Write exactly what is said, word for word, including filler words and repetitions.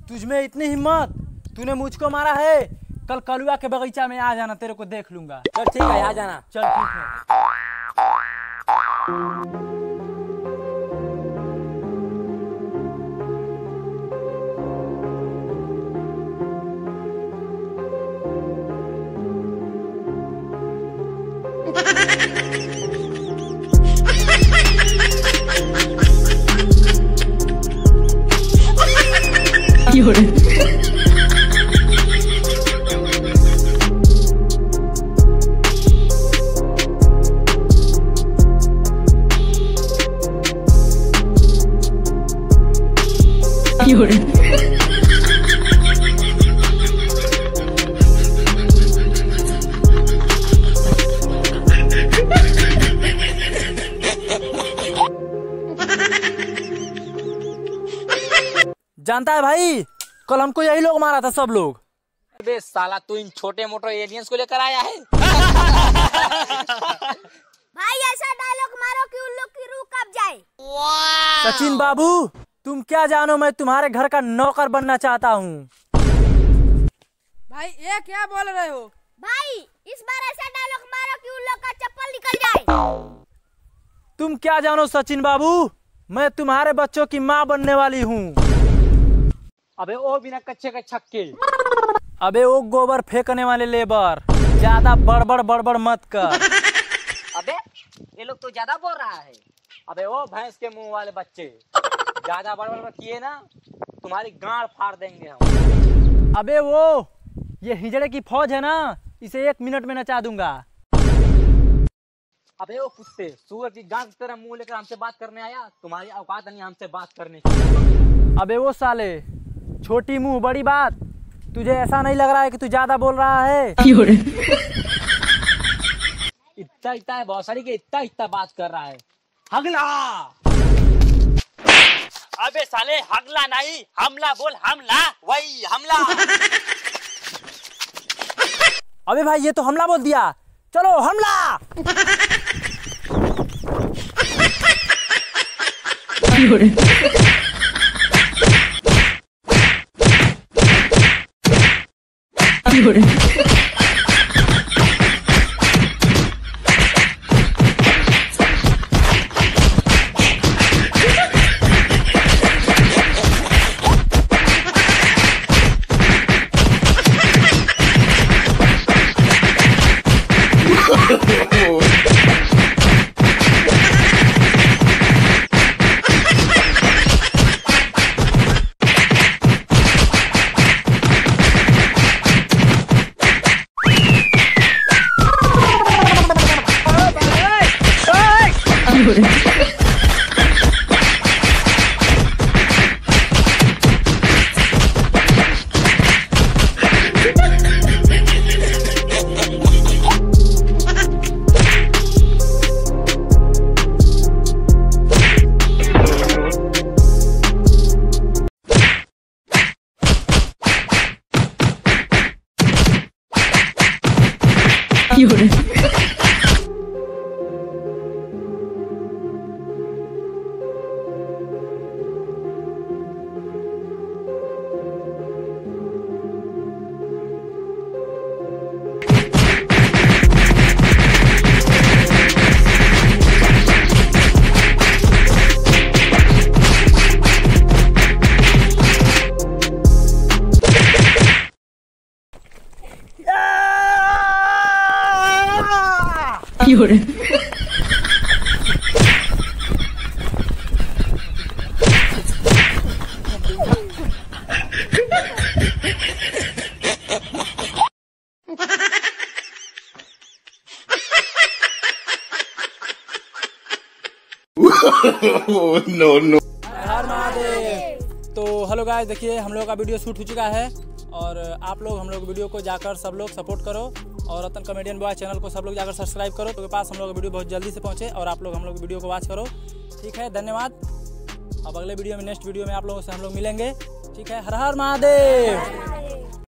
तुझ में इतनी हिम्मत, तूने मुझको मारा है। कल कलुआ के बगीचा में आ जाना, तेरे को देख लूंगा। चल ठीक है, आ जाना। चल ठीक है। जानता है भाई, कल हमको यही लोग मारा था, सब लोग। अबे साला, तू इन छोटे मोटे एलियंस को लेकर आया है। भाई ऐसा डायलॉग मारो कि उन लोग की रूह कांप जाए। सचिन बाबू, तुम क्या जानो, मैं तुम्हारे घर का नौकर बनना चाहता हूँ। भाई ये क्या बोल रहे हो? भाई इस बार ऐसा डायलॉग मारो कि उन लोग का चप्पल निकल जाए। तुम क्या जानो सचिन बाबू, मैं तुम्हारे बच्चों की माँ बनने वाली हूँ। अबे ओ बिना कच्चे का छक्के। अबे वो गोबर फेंकने वाले लेबर, ज्यादा बड़बड़ बड़बड़ मत कर। अबे ये लोग तो ज्यादा बोल रहा है। अबे ओ भैंस के मुंह वाले बच्चे, ज्यादा बड़बड़ किए ना तुम्हारी गांड फाड़ देंगे हम। अबे वो ये हिजड़े की फौज है ना, इसे एक मिनट में नचा दूंगा। अबे वो कुत्ते, सूअर की गांड की तरह मुंह लेकर हमसे बात करने आया, तुम्हारी औकात नहीं हमसे बात करने की। अबे वो साले, छोटी मुंह बड़ी बात, तुझे ऐसा नहीं लग रहा है कि तू ज्यादा बोल रहा है? इतना इतना है बहुत सारी के, इतना इतना बात कर रहा है। हगला। अबे साले हगला नहीं, हमला बोल, हमला, वही हमला। अबे भाई ये तो हमला बोल दिया, चलो हमला। No no. हर महादेव। तो हेलो गाइस, देखिए हम लोग का वीडियो शूट हो चुका है और आप लोग हम लोग वीडियो को जाकर सब लोग सपोर्ट करो और रतन कॉमेडियन बॉय चैनल को सब लोग जाकर सब्सक्राइब करो, तो के पास हम लोग का वीडियो बहुत जल्दी से पहुंचे और आप लोग हम लोग वीडियो को वॉच करो। ठीक है, धन्यवाद। अब अगले वीडियो में, नेक्स्ट वीडियो में आप लोगों से हम लोग मिलेंगे। ठीक है, हर हर महादेव।